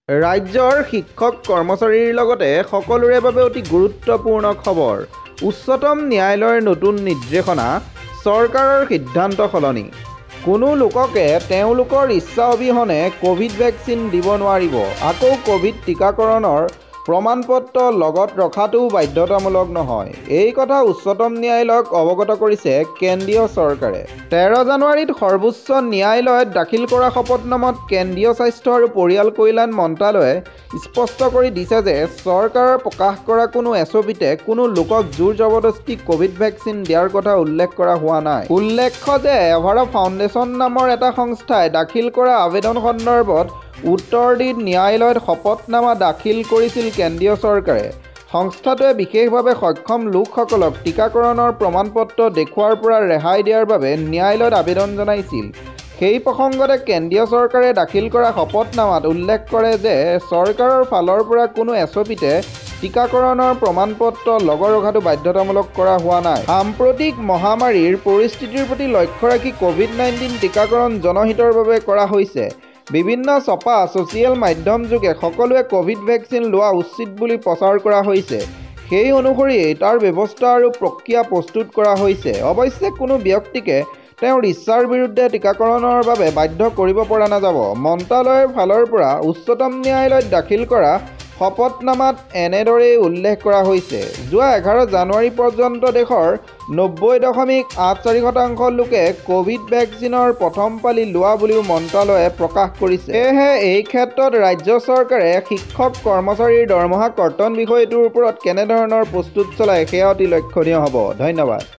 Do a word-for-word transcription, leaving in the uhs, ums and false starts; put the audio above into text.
ৰাজ্যৰ শিক্ষক কৰ্মচাৰীৰ লগতে সকলোৰে বাবে অতি গুৰুত্বপূৰ্ণ খবৰ। উচ্চতম ন্যায়ালয়ৰ নতুন নিৰ্দেশনা, চৰকাৰৰ সিদ্ধান্ত সলনি। কোনো লোককে তেওঁলোকৰ ইচ্ছা অবিহনে কোভিড ভেকচিন দিব নোৱাৰিব। আকৌ কোভিড টীকাকৰণৰ প্ৰমাণপত্ৰ লগত ৰখাটো বাধ্যতামূলক নহয়। এই কথা উচ্চতম ন্যায়ালয়ক অৱগত কৰিছে কেন্দ্ৰীয় চৰকাৰে। তেৰ জানুৱাৰীত সৰ্বোচ্চ ন্যায়ালয়ত দাখিল কৰা শপতনামাত কেন্দ্ৰীয় স্বাস্থ্য আৰু পৰিয়াল কল্যাণ মন্ত্ৰালয়ে স্পষ্ট কৰি দিছে যে চৰকাৰৰ প্ৰকাশ কৰা কোনো এছ অ' পিতে কোনো লোকক জোৰ জবৰদস্তি কোভিড ভেকচিন দিয়াৰ কথা উল্লেখ কৰা হোৱা নাই। উল্লেখ্য যে এভাৰা ফাউণ্ডেশ্যন নামৰ এটা সংস্থাই দাখিল কৰা আবেদন সন্দৰ্ভত উত্তৰ দি ন্যায়ালয়ত শপতনামা দাখিল কৰিছিল কেন্দ্ৰীয় চৰকাৰে। সংস্থাটোৱে বিশেষভাৱে সক্ষম লোকসকলক টীকাকৰণৰ প্ৰমাণপত্ৰ দেখুওৱাৰ পৰা ৰেহাই দিয়াৰ বাবে ন্যায়ালয়ত আবেদন জনাইছিল। সেই প্ৰসংগতে কেন্দ্ৰীয় চৰকাৰে দাখিল কৰা শপতনামাত উল্লেখ কৰে যে চৰকাৰৰ ফালৰ পৰা কোনো এছ অ' পিতে টীকাকৰণৰ প্ৰমাণপত্ৰ লগত ৰখাটো বাধ্যতামূলক কৰা হোৱা নাই। সাম্প্ৰতিক মহামাৰীৰ পৰিস্থিতিৰ প্ৰতি লক্ষ্য ৰাখি কোভিড নাইণ্টিন টীকাকৰণ জনহিতৰ বাবে কৰা হৈছে। বিভিন্ন ছপা ছ'চিয়েল মাধ্যম যোগে সকলোৱে কোভিড ভেকচিন লোৱা উচিত বুলি প্ৰচাৰ কৰা হৈছে। সেই অনুসৰিয়েই তাৰ ব্যৱস্থা আৰু প্ৰক্ৰিয়া প্ৰস্তুত কৰা হৈছে। অৱশ্যে কোনো ব্যক্তিকে তেওঁৰ ইচ্ছাৰ বিৰুদ্ধে টীকাকৰণৰ বাবে বাধ্য কৰিব পৰা নাযাব। মন্ত্ৰালয়ৰ ফালৰ পৰা উচ্চতম ন্যায়ালয়ত দাখিল কৰা শপতনামাত এনেদৰেই উল্লেখ কৰা হৈছে। যোৱা এঘাৰ জানুৱাৰী পৰ্যন্ত দেশৰ নব্বৈ দশমিক আঠ চাৰি শতাংশ লোকে কোভিড ভেকচিনৰ প্ৰথম পালি লোৱা বুলিও মন্ত্ৰালয়ে প্ৰকাশ কৰিছে। সেয়েহে এই ক্ষেত্ৰত ৰাজ্য চৰকাৰে শিক্ষক কৰ্মচাৰীৰ দৰমহা কৰ্তন বিষয়টোৰ ওপৰত কেনেধৰণৰ প্ৰস্তুত চলায় সেয়া অতি লক্ষণীয় হ'ব। ধন্যবাদ।